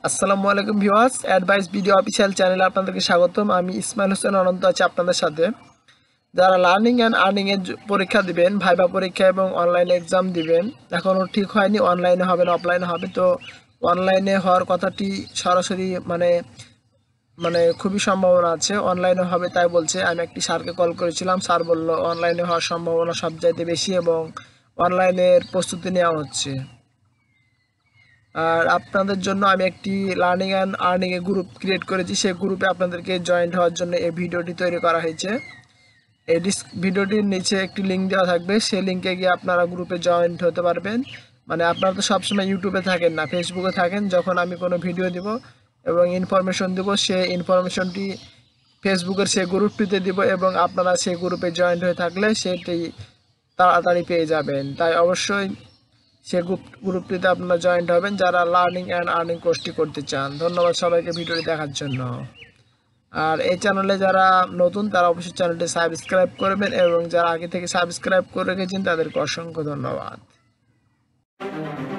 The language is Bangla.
আসসালামু আলাইকুম ভিউয়ার্স, অ্যাডভাইস ভিডিও অফিসিয়াল চ্যানেলে আপনাদেরকে স্বাগতম। আমি ইসমাইল হোসেন অনন্ত আছি আপনাদের সাথে। যারা লার্নিং অ্যান্ড আর্নিং এর পরীক্ষা দিবেন, ভাইবা পরীক্ষা এবং অনলাইনে এক্সাম দিবেন, এখনও ঠিক হয়নি অনলাইনে হবে না অফলাইনে হবে। তো অনলাইনে হওয়ার কথাটি সরাসরি মানে মানে খুবই সম্ভাবনা আছে অনলাইনে হবে তাই বলছে। আমি একটি স্যারকে কল করেছিলাম, স্যার বলল অনলাইনে হওয়ার সম্ভাবনা সবচাইতে বেশি এবং অনলাইনের প্রস্তুতি নেওয়া হচ্ছে। আর আপনাদের জন্য আমি একটি learning and earning a group create করেছি। সেই গ্রুপে আপনাদেরকে জয়েন্ট হওয়ার জন্য এই ভিডিওটি তৈরি করা হয়েছে। এই ভিডিওটির নিচে একটি লিঙ্ক দেওয়া থাকবে, সেই লিঙ্কে গিয়ে আপনারা গ্রুপে জয়েন্ট হতে পারবেন। মানে আপনারা তো সবসময় ইউটিউবে থাকেন না, ফেসবুকে থাকেন। যখন আমি কোনো ভিডিও দিব এবং ইনফরমেশন দিব, সেই ইনফরমেশনটি ফেসবুকের সেই গ্রুপটিতে দিব এবং আপনারা সেই গ্রুপে জয়েন্ট হয়ে থাকলে সেটি তাড়াতাড়ি পেয়ে যাবেন। তাই অবশ্যই সে গ্রুপটিতে আপনারা জয়েন্ট হবেন যারা লার্নিং অ্যান্ড আর্নিং কোর্সটি করতে চান। ধন্যবাদ সবাইকে ভিডিওটি দেখার জন্য। আর এই চ্যানেলে যারা নতুন তারা অবশ্যই চ্যানেলটি সাবস্ক্রাইব করবেন এবং যারা আগে থেকে সাবস্ক্রাইব করে রেখেছেন তাদেরকে অসংখ্য ধন্যবাদ।